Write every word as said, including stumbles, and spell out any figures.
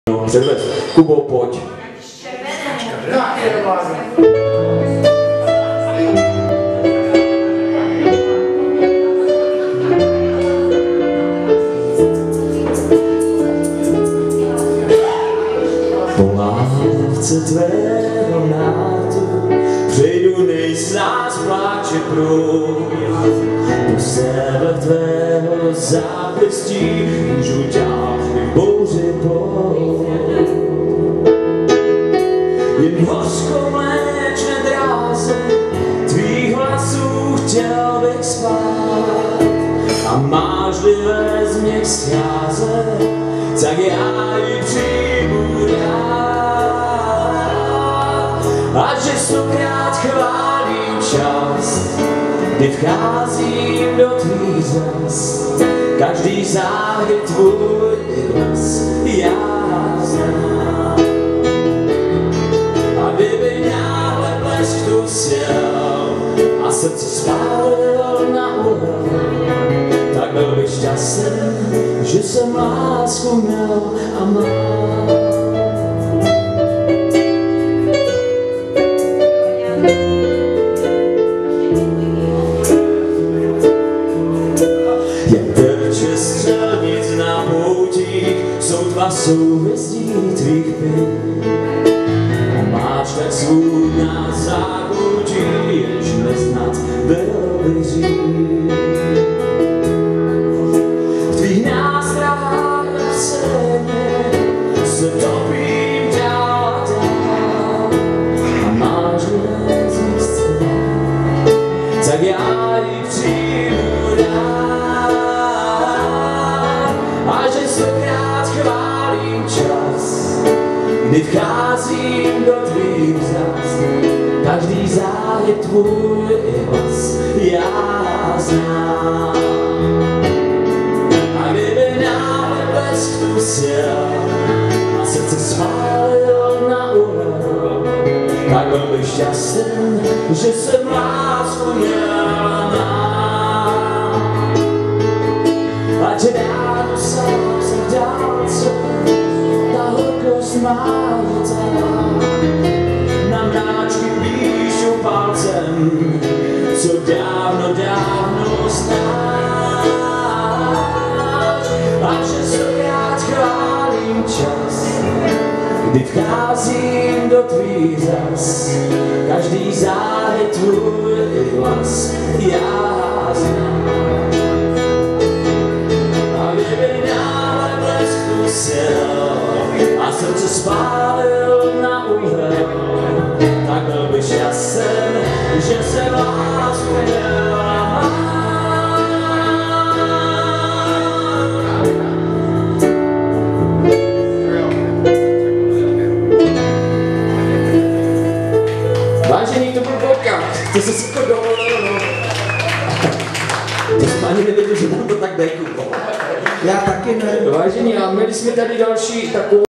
No, předvez. Kubo, pojď. Po lávce tvého nártu přejdu nejsnáz pláče proud. Do sebe tvého zápěstí můžu dál v bouři plout. Jen hořko mléčné dráze tvých hlasů chtěl bych spát. A máš-li ve mě scházet, tak já ji přijmu rád. A že stokrát chválím čas, kdy vcházím do tvých zas. Každý záhy tvůj hlas já znám. A kdyby náhle blesk tu sjel a srdce spálil na uhel, tak byl bych šťastný, že jsem lásku měl a mám. Jak trče střelnic na poutích, jsou dva souhvězdí tvých pět. A máš tak svůdná zákoutí, jež neznat bylo by říct. V tvých nástrahách v scéně se topím dál a dál. A máš-li z nich scén, tak já ji přijmu rád. A že stokrát chválím čas, kdy vcházím do tvých zas. Každý záhy tvůj hlas já znám. A kdyby náhle blesk tu sjel a srdce spálil na uhel, tak byl bych šťastný, že jsem lásku měl a mám. Ať ráno sám se v dálce ta horkost má letá. Na mráčky píšu palcem, co dávno, dávno znáš. A že stokrát chválím čas, kdy vcházím do tvých zas. Každý záhy tvůj hlas já znám. A kdyby náhle blesk tu sjel a srdce spálil na uhel, tak byl bych šťastný, že se lásku měl a mám. Vážení, to byl podcast, to se super dovolil, no. To jsme ani nevěděli, že nám to tak dají. Já taky ne. Vážení, a měli jsme tady další takovou